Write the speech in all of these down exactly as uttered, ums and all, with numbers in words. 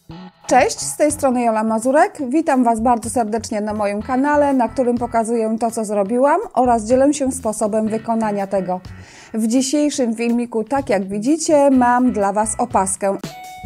Cześć, z tej strony Jola Mazurek. Witam Was bardzo serdecznie na moim kanale, na którym pokazuję to, co zrobiłam oraz dzielę się sposobem wykonania tego. W dzisiejszym filmiku, tak jak widzicie, mam dla Was opaskę.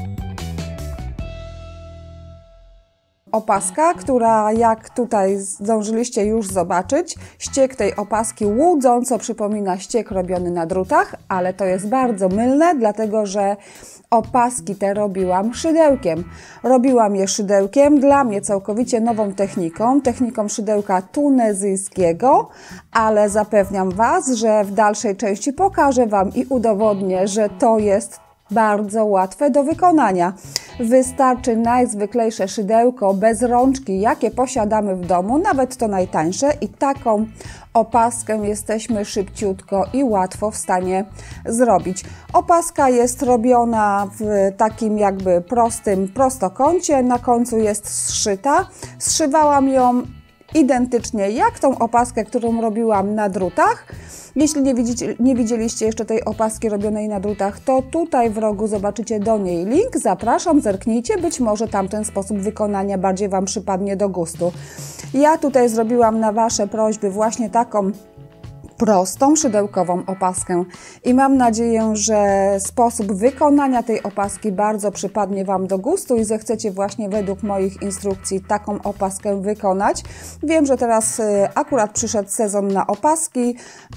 Opaska, która, jak tutaj zdążyliście już zobaczyć, ściek tej opaski łudząco przypomina ściek robiony na drutach, ale to jest bardzo mylne, dlatego że opaski te robiłam szydełkiem. Robiłam je szydełkiem, dla mnie całkowicie nową techniką, techniką szydełka tunezyjskiego, ale zapewniam Was, że w dalszej części pokażę Wam i udowodnię, że to jest bardzo łatwe do wykonania. Wystarczy najzwyklejsze szydełko bez rączki, jakie posiadamy w domu, nawet to najtańsze, i taką opaskę jesteśmy szybciutko i łatwo w stanie zrobić. Opaska jest robiona w takim jakby prostym prostokącie, na końcu jest zszyta. Zszywałam ją identycznie jak tą opaskę, którą robiłam na drutach. Jeśli nie, widzicie, nie widzieliście jeszcze tej opaski robionej na drutach, to tutaj w rogu zobaczycie do niej link. Zapraszam, zerknijcie, być może tamten sposób wykonania bardziej Wam przypadnie do gustu. Ja tutaj zrobiłam na Wasze prośby właśnie taką prostą, szydełkową opaskę i mam nadzieję, że sposób wykonania tej opaski bardzo przypadnie Wam do gustu i zechcecie właśnie według moich instrukcji taką opaskę wykonać. Wiem, że teraz akurat przyszedł sezon na opaski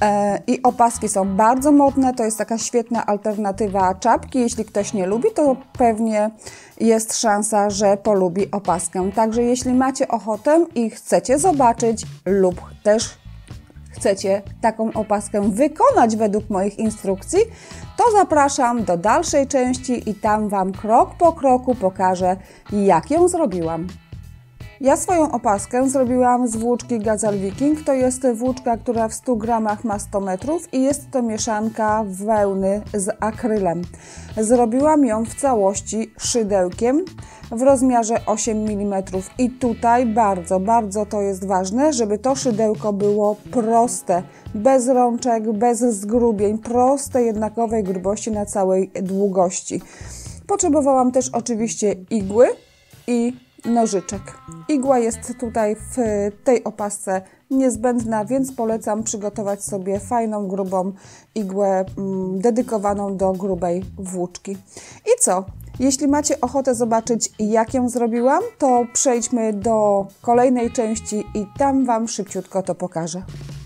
i opaski są bardzo modne, to jest taka świetna alternatywa czapki. Jeśli ktoś nie lubi, to pewnie jest szansa, że polubi opaskę. Także jeśli macie ochotę i chcecie zobaczyć lub też chcecie taką opaskę wykonać według moich instrukcji, to zapraszam do dalszej części i tam Wam krok po kroku pokażę, jak ją zrobiłam. Ja swoją opaskę zrobiłam z włóczki Gazal Viking. To jest włóczka, która w stu gramach ma sto metrów i jest to mieszanka wełny z akrylem. Zrobiłam ją w całości szydełkiem w rozmiarze osiem milimetrów i tutaj bardzo, bardzo to jest ważne, żeby to szydełko było proste, bez rączek, bez zgrubień, proste, jednakowej grubości na całej długości. Potrzebowałam też oczywiście igły i nożyczek. Igła jest tutaj w tej opasce niezbędna, więc polecam przygotować sobie fajną, grubą igłę mm, dedykowaną do grubej włóczki. I co? Jeśli macie ochotę zobaczyć, jak ją zrobiłam, to przejdźmy do kolejnej części i tam Wam szybciutko to pokażę.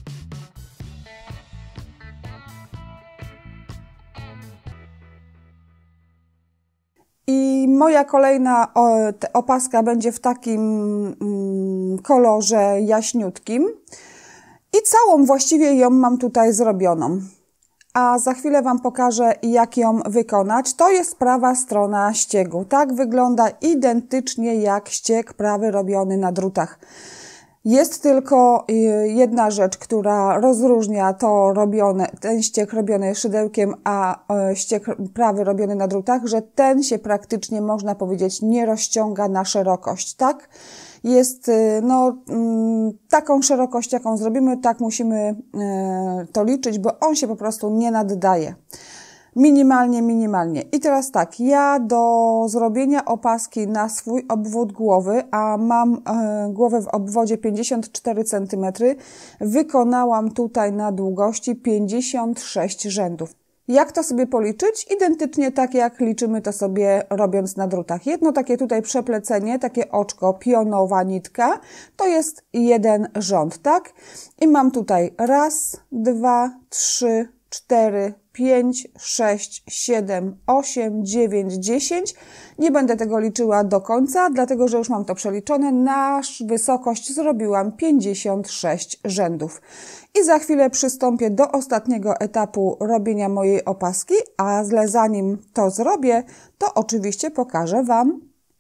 I moja kolejna opaska będzie w takim mm, kolorze jaśniutkim i całą właściwie ją mam tutaj zrobioną. A za chwilę Wam pokażę, jak ją wykonać. To jest prawa strona ściegu. Tak wygląda identycznie jak ścieg prawy robiony na drutach. Jest tylko jedna rzecz, która rozróżnia to robione, ten ścieg robiony szydełkiem, a ścieg prawy robiony na drutach, że ten się praktycznie, można powiedzieć, nie rozciąga na szerokość, tak? Jest no, taką szerokość, jaką zrobimy, tak musimy to liczyć, bo on się po prostu nie naddaje. Minimalnie, minimalnie. I teraz tak, ja do zrobienia opaski na swój obwód głowy, a mam e, głowę w obwodzie pięćdziesiąt cztery centymetry, wykonałam tutaj na długości pięćdziesiąt sześć rzędów. Jak to sobie policzyć? Identycznie tak jak liczymy to sobie robiąc na drutach. Jedno takie tutaj przeplecenie, takie oczko, pionowa nitka, to jest jeden rząd, tak? I mam tutaj raz, dwa, trzy, cztery, pięć, sześć, siedem, osiem, dziewięć, dziesięć. Nie będę tego liczyła do końca, dlatego że już mam to przeliczone. Na wysokość zrobiłam pięćdziesiąt sześć rzędów. I za chwilę przystąpię do ostatniego etapu robienia mojej opaski, ale zanim to zrobię, to oczywiście pokażę Wam,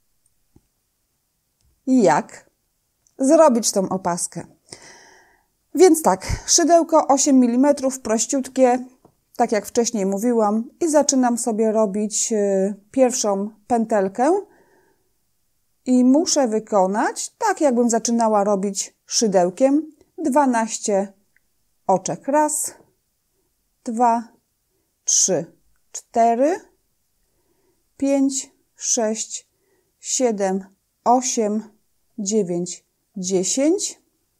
jak zrobić tą opaskę. Więc tak, szydełko osiem milimetrów, prościutkie, tak jak wcześniej mówiłam, i zaczynam sobie robić pierwszą pętelkę i muszę wykonać, tak jakbym zaczynała robić szydełkiem, dwanaście oczek. Raz, dwa, trzy, cztery, pięć, sześć, siedem, osiem, dziewięć, dziesięć,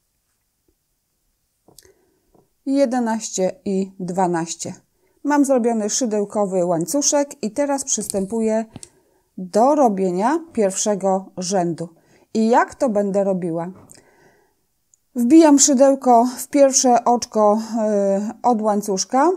jedenaście i dwanaście. Mam zrobiony szydełkowy łańcuszek i teraz przystępuję do robienia pierwszego rzędu. I jak to będę robiła? Wbijam szydełko w pierwsze oczko yy, od łańcuszka,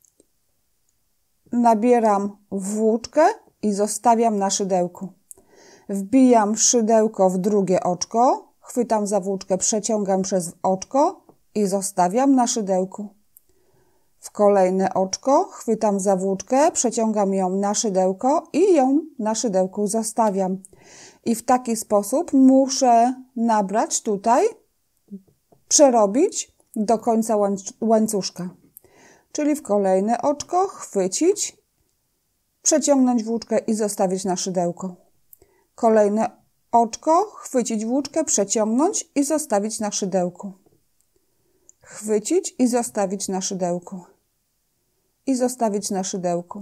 nabieram włóczkę i zostawiam na szydełku. Wbijam szydełko w drugie oczko, chwytam za włóczkę, przeciągam przez oczko i zostawiam na szydełku. W kolejne oczko chwytam za włóczkę, przeciągam ją na szydełko i ją na szydełku zostawiam. I w taki sposób muszę nabrać tutaj, przerobić do końca łańcuszka. Czyli w kolejne oczko chwycić, przeciągnąć włóczkę i zostawić na szydełko. Kolejne oczko, chwycić włóczkę, przeciągnąć i zostawić na szydełku. Chwycić i zostawić na szydełku. I zostawić na szydełku.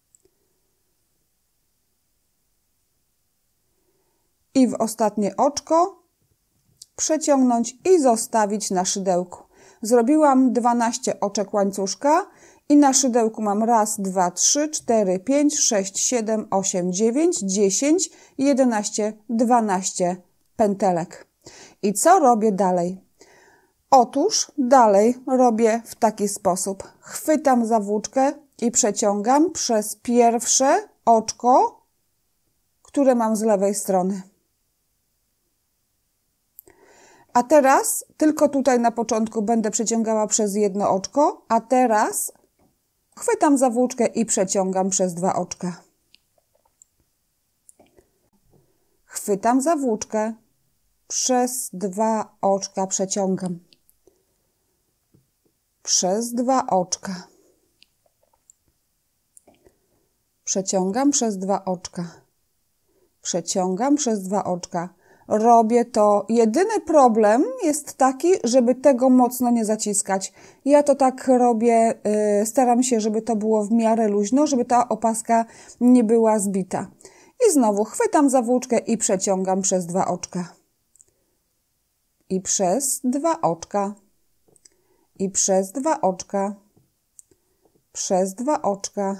I w ostatnie oczko przeciągnąć i zostawić na szydełku. Zrobiłam dwanaście oczek łańcuszka i na szydełku mam raz, dwa, trzy, cztery, pięć, sześć, siedem, osiem, dziewięć, dziesięć, jedenaście, dwanaście pętelek. I co robię dalej? Otóż dalej robię w taki sposób. Chwytam za włóczkę i przeciągam przez pierwsze oczko, które mam z lewej strony. A teraz tylko tutaj na początku będę przeciągała przez jedno oczko, a teraz chwytam za włóczkę i przeciągam przez dwa oczka. Chwytam za włóczkę, przez dwa oczka przeciągam. Przez dwa oczka. Przeciągam przez dwa oczka. Przeciągam przez dwa oczka. Robię to. Jedyny problem jest taki, żeby tego mocno nie zaciskać. Ja to tak robię, yy, staram się, żeby to było w miarę luźno, żeby ta opaska nie była zbita. I znowu chwytam za włóczkę i przeciągam przez dwa oczka. I przez dwa oczka. I przez dwa oczka. Przez dwa oczka.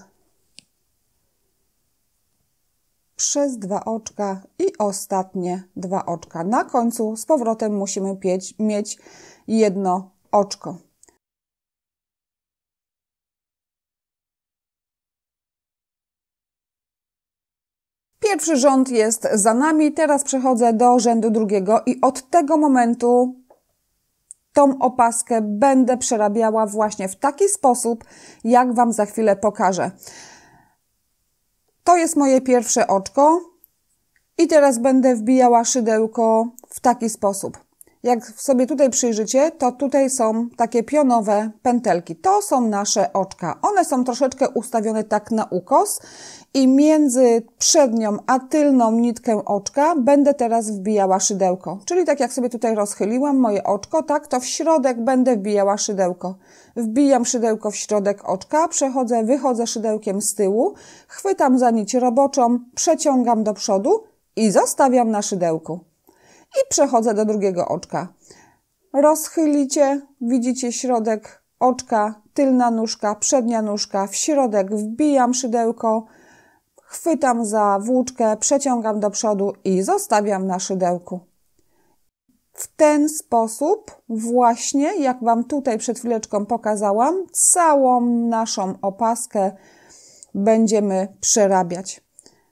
Przez dwa oczka i ostatnie dwa oczka. Na końcu z powrotem musimy pieć, mieć jedno oczko. Pierwszy rząd jest za nami, teraz przechodzę do rzędu drugiego i od tego momentu tą opaskę będę przerabiała właśnie w taki sposób, jak Wam za chwilę pokażę. To jest moje pierwsze oczko i teraz będę wbijała szydełko w taki sposób. Jak sobie tutaj przyjrzycie, to tutaj są takie pionowe pętelki. To są nasze oczka. One są troszeczkę ustawione tak na ukos i między przednią a tylną nitkę oczka będę teraz wbijała szydełko. Czyli tak jak sobie tutaj rozchyliłam moje oczko, tak to w środek będę wbijała szydełko. Wbijam szydełko w środek oczka, przechodzę, wychodzę szydełkiem z tyłu, chwytam za nić roboczą, przeciągam do przodu i zostawiam na szydełku. I przechodzę do drugiego oczka. Rozchylicie, widzicie środek oczka, tylna nóżka, przednia nóżka, w środek wbijam szydełko, chwytam za włóczkę, przeciągam do przodu i zostawiam na szydełku. W ten sposób właśnie, jak Wam tutaj przed chwileczką pokazałam, całą naszą opaskę będziemy przerabiać.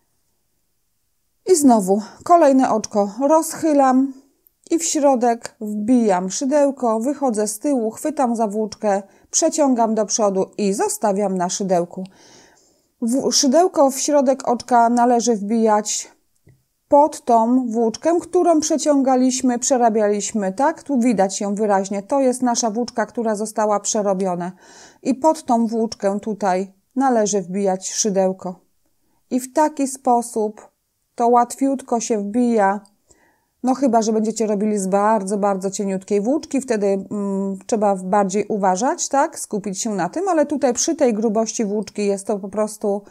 I znowu kolejne oczko rozchylam i w środek wbijam szydełko, wychodzę z tyłu, chwytam za włóczkę, przeciągam do przodu i zostawiam na szydełku. W szydełko w środek oczka należy wbijać pod tą włóczkę, którą przeciągaliśmy, przerabialiśmy, tak? Tu widać ją wyraźnie. To jest nasza włóczka, która została przerobiona. I pod tą włóczkę tutaj należy wbijać szydełko. I w taki sposób to łatwiutko się wbija, no chyba że będziecie robili z bardzo, bardzo cieniutkiej włóczki, wtedy mm, trzeba bardziej uważać, tak, skupić się na tym, ale tutaj przy tej grubości włóczki jest to po prostu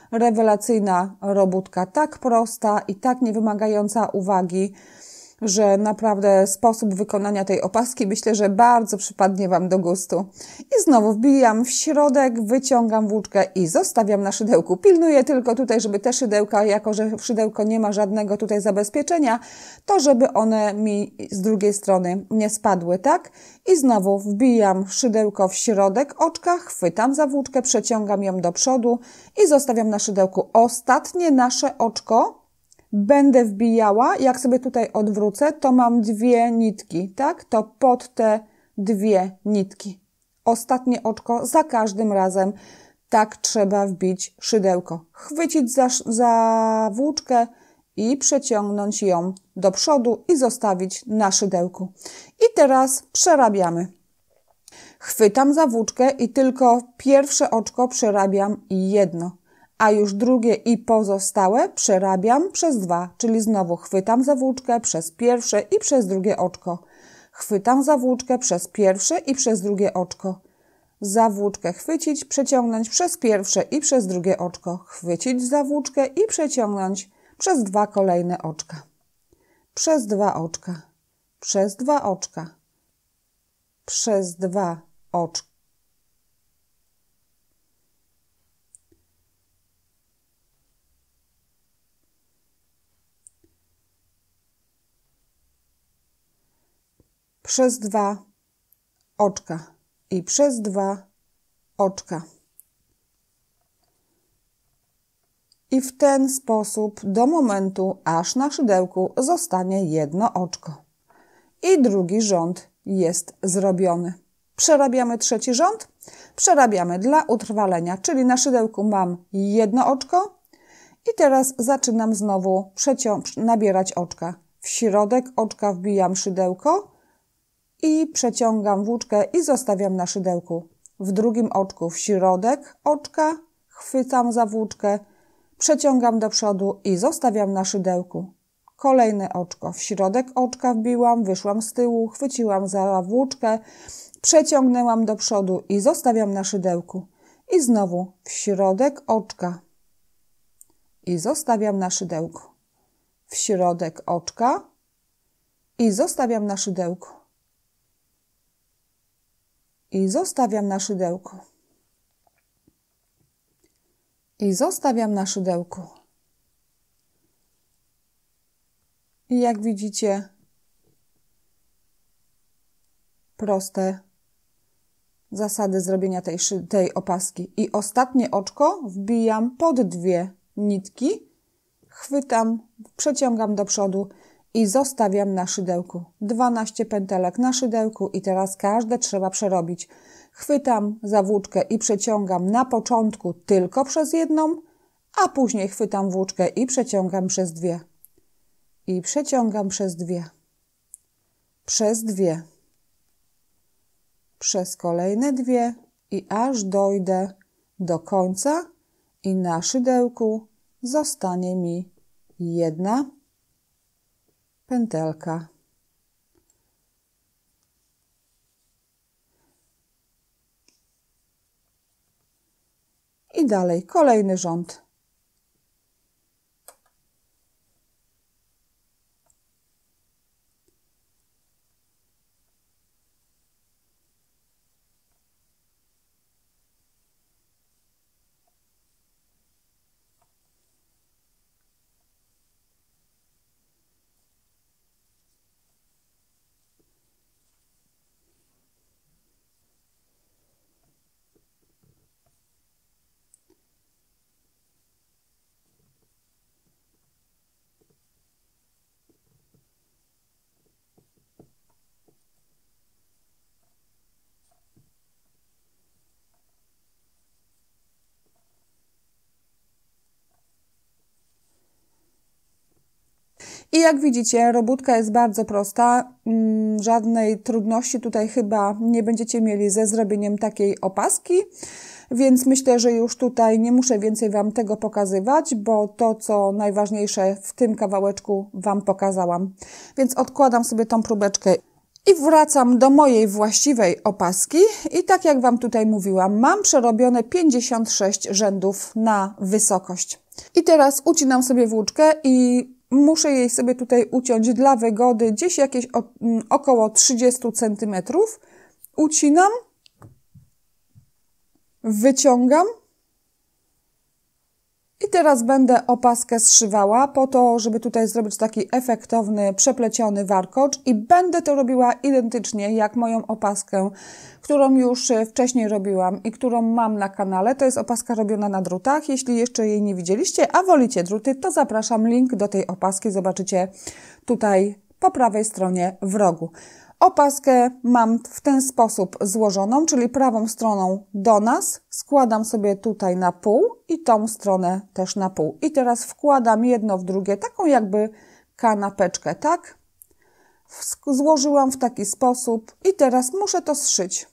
Rewelacyjna robótka, tak prosta i tak niewymagająca uwagi, że naprawdę sposób wykonania tej opaski myślę, że bardzo przypadnie Wam do gustu. I znowu wbijam w środek, wyciągam włóczkę i zostawiam na szydełku. Pilnuję tylko tutaj, żeby te szydełka, jako że szydełko nie ma żadnego tutaj zabezpieczenia, to żeby one mi z drugiej strony nie spadły, tak? I znowu wbijam szydełko w środek oczka, chwytam za włóczkę, przeciągam ją do przodu i zostawiam na szydełku. Ostatnie nasze oczko będę wbijała, jak sobie tutaj odwrócę, to mam dwie nitki, tak? To pod te dwie nitki. Ostatnie oczko za każdym razem tak trzeba wbić szydełko. Chwycić za, za włóczkę i przeciągnąć ją do przodu i zostawić na szydełku. I teraz przerabiamy. Chwytam za włóczkę i tylko pierwsze oczko przerabiam jedno, a już drugie i pozostałe przerabiam przez dwa, czyli znowu chwytam za włóczkę przez pierwsze i przez drugie oczko. Chwytam za włóczkę przez pierwsze i przez drugie oczko. Za włóczkę chwycić, przeciągnąć przez pierwsze i przez drugie oczko. Chwycić za włóczkę i przeciągnąć przez dwa kolejne oczka. Przez dwa oczka. Przez dwa oczka. Przez dwa oczka. Przez dwa oczka i przez dwa oczka. I w ten sposób do momentu, aż na szydełku zostanie jedno oczko. I drugi rząd jest zrobiony. Przerabiamy trzeci rząd. Przerabiamy dla utrwalenia, czyli na szydełku mam jedno oczko. I teraz zaczynam znowu nabierać oczka. W środek oczka wbijam szydełko i przeciągam włóczkę i zostawiam na szydełku. W drugim oczku w środek oczka, chwytam za włóczkę, przeciągam do przodu i zostawiam na szydełku. Kolejne oczko, w środek oczka wbiłam, wyszłam z tyłu, chwyciłam za włóczkę, przeciągnęłam do przodu i zostawiam na szydełku. I znowu w środek oczka i zostawiam na szydełku. W środek oczka i zostawiam na szydełku. I zostawiam na szydełku. I zostawiam na szydełku. I jak widzicie, proste zasady zrobienia tej, tej opaski. I ostatnie oczko wbijam pod dwie nitki, chwytam, przeciągam do przodu i zostawiam na szydełku. dwanaście pętelek na szydełku i teraz każde trzeba przerobić. Chwytam za włóczkę i przeciągam na początku tylko przez jedną, a później chwytam włóczkę i przeciągam przez dwie. I przeciągam przez dwie. Przez dwie. Przez kolejne dwie i aż dojdę do końca i na szydełku zostanie mi jedna pętelka. I dalej kolejny rząd. I jak widzicie, robótka jest bardzo prosta, żadnej trudności tutaj chyba nie będziecie mieli ze zrobieniem takiej opaski, więc myślę, że już tutaj nie muszę więcej Wam tego pokazywać, bo to, co najważniejsze w tym kawałeczku Wam pokazałam. Więc odkładam sobie tą próbeczkę I wracam do mojej właściwej opaski i tak jak Wam tutaj mówiłam, mam przerobione pięćdziesiąt sześć rzędów na wysokość. I teraz ucinam sobie włóczkę i muszę jej sobie tutaj uciąć dla wygody gdzieś jakieś o, około trzydzieści centymetrów. Ucinam, wyciągam i teraz będę opaskę zszywała po to, żeby tutaj zrobić taki efektowny, przepleciony warkocz i będę to robiła identycznie jak moją opaskę, którą już wcześniej robiłam i którą mam na kanale. To jest opaska robiona na drutach. Jeśli jeszcze jej nie widzieliście, a wolicie druty, to zapraszam, link do tej opaski zobaczycie tutaj po prawej stronie w rogu. Opaskę mam w ten sposób złożoną, czyli prawą stroną do nas, składam sobie tutaj na pół i tą stronę też na pół. I teraz wkładam jedno w drugie, taką jakby kanapeczkę, tak? Złożyłam w taki sposób i teraz muszę to zszyć.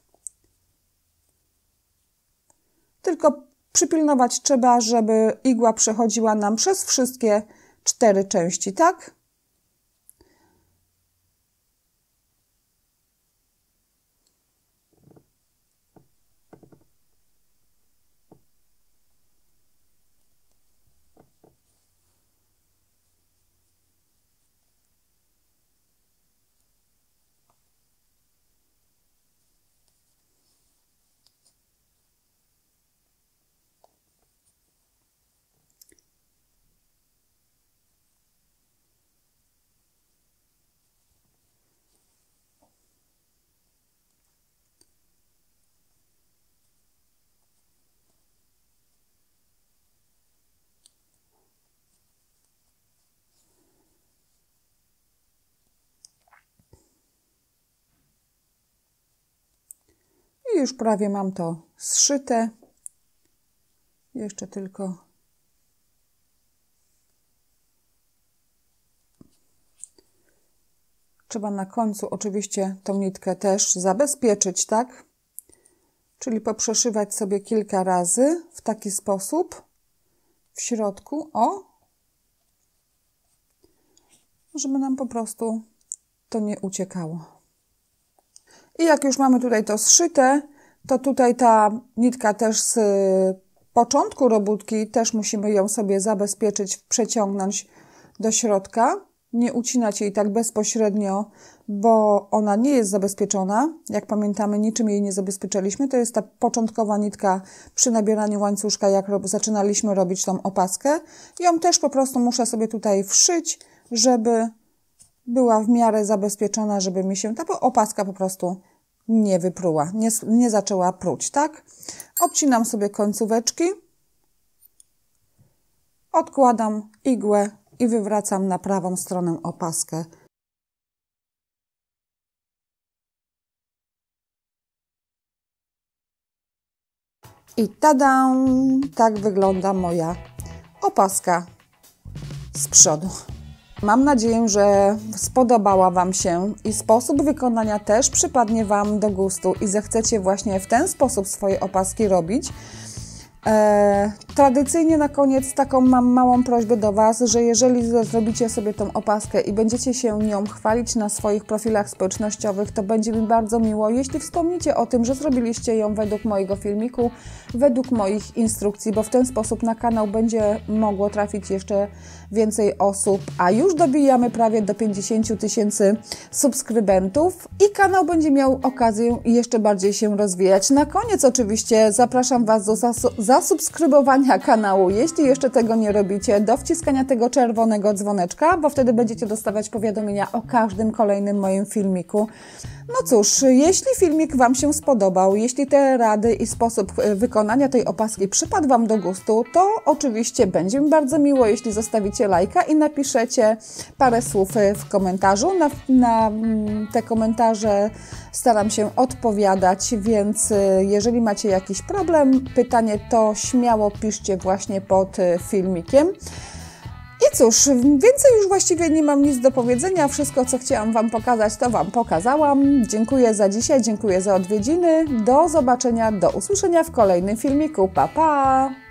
Tylko przypilnować trzeba, żeby igła przechodziła nam przez wszystkie cztery części, tak? I już prawie mam to zszyte. Jeszcze tylko trzeba na końcu oczywiście tą nitkę też zabezpieczyć, tak? Czyli poprzeszywać sobie kilka razy w taki sposób w środku, o, żeby nam po prostu to nie uciekało. I jak już mamy tutaj to zszyte, to tutaj ta nitka też z początku robótki, też musimy ją sobie zabezpieczyć, przeciągnąć do środka. Nie ucinać jej tak bezpośrednio, bo ona nie jest zabezpieczona. Jak pamiętamy, niczym jej nie zabezpieczyliśmy. To jest ta początkowa nitka przy nabieraniu łańcuszka, jak zaczynaliśmy robić tą opaskę. Ją też po prostu muszę sobie tutaj wszyć, żeby była w miarę zabezpieczona, żeby mi się ta opaska po prostu nie wypruła, nie, nie zaczęła pruć, tak? Obcinam sobie końcóweczki, odkładam igłę i wywracam na prawą stronę opaskę. I tada! Tak wygląda moja opaska z przodu. Mam nadzieję, że spodobała Wam się i sposób wykonania też przypadnie Wam do gustu i zechcecie właśnie w ten sposób swoje opaski robić. E, tradycyjnie na koniec taką mam małą prośbę do Was, że jeżeli zrobicie sobie tą opaskę i będziecie się nią chwalić na swoich profilach społecznościowych, to będzie mi bardzo miło, jeśli wspomnicie o tym, że zrobiliście ją według mojego filmiku, według moich instrukcji, bo w ten sposób na kanał będzie mogło trafić jeszcze więcej osób, a już dobijamy prawie do pięćdziesięciu tysięcy subskrybentów i kanał będzie miał okazję jeszcze bardziej się rozwijać. Na koniec oczywiście zapraszam Was do zasubskrybowania kanału, jeśli jeszcze tego nie robicie, do wciskania tego czerwonego dzwoneczka, bo wtedy będziecie dostawać powiadomienia o każdym kolejnym moim filmiku. No cóż, jeśli filmik Wam się spodobał, jeśli te rady i sposób wykonania tej opaski przypadł Wam do gustu, to oczywiście będzie mi bardzo miło, jeśli zostawicie lajka i napiszecie parę słów w komentarzu. Na, na te komentarze staram się odpowiadać, więc jeżeli macie jakiś problem, pytanie, to śmiało piszcie właśnie pod filmikiem. I cóż, więcej już właściwie nie mam nic do powiedzenia. Wszystko, co chciałam Wam pokazać, to Wam pokazałam. Dziękuję za dzisiaj, dziękuję za odwiedziny. Do zobaczenia, do usłyszenia w kolejnym filmiku. Pa, pa!